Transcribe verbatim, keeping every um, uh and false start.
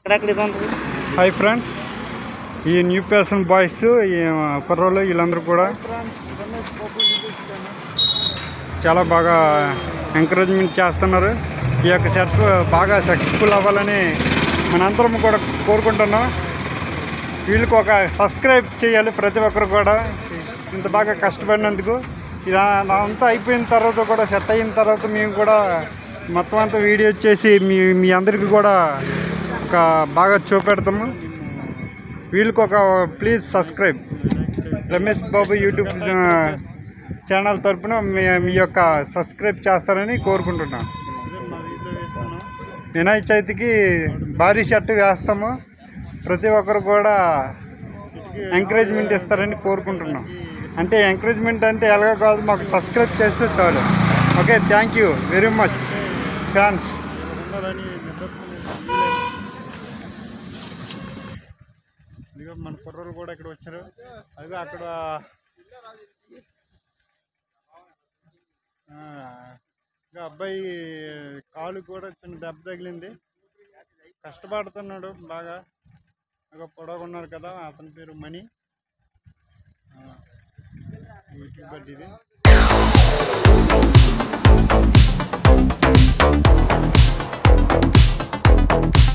Hi friends, ఈ new passion boys ఈ కుర్రోళ్ళు వీళ్ళందరూ కూడా చాలా బాగా ఎంకరేజ్మెంట్ చేస్తున్నారు. ఈ యొక్క సెట్ బాగా సక్సెస్ఫుల్ అవ్వాలని మనందరం కూడా కోరుకుంటున్నాం. వీళ్ళకి ఒక సబ్స్క్రైబ్ చేయాలి ప్రతి ఒక్కరు కూడా, ఇంత బాగా కష్టపడినందుకు. ఇది అంతా అయిపోయిన తర్వాత కూడా, సెట్ అయిన తర్వాత మేము కూడా మొత్తం అంతా వీడియో చేసి మీ మీ అందరికీ కూడా ఒక బాగా చూపెడతాము. వీళ్ళకి ఒక please subscribe Ramesh Babu YouTube channel తరఫున మీ మీ యొక్క సబ్స్క్రైబ్ చేస్తారని కోరుకుంటున్నాను. వినాయక చవితికి భారీ షర్ట్ వేస్తాము. ప్రతి ఒక్కరు కూడా ఎంకరేజ్మెంట్ ఇస్తారని కోరుకుంటున్నాం. అంటే ఎంకరేజ్మెంట్ అంటే ఎలాగో కాదు, మాకు సబ్స్క్రైబ్ చేస్తే చాలు. Okay, thank you very much fans. ఇదిగో మన కుర్రోళ్ళు కూడా ఇక్కడ వచ్చారు. అదిగో అక్కడ ఇంకా అబ్బాయి కాలు కూడా చిన్న దెబ్బ తగిలింది, కష్టపడుతున్నాడు బాగా. ఇక పొడవుకున్నాడు కదా, అతని పేరు మణి. యూట్యూబర్ ఇది.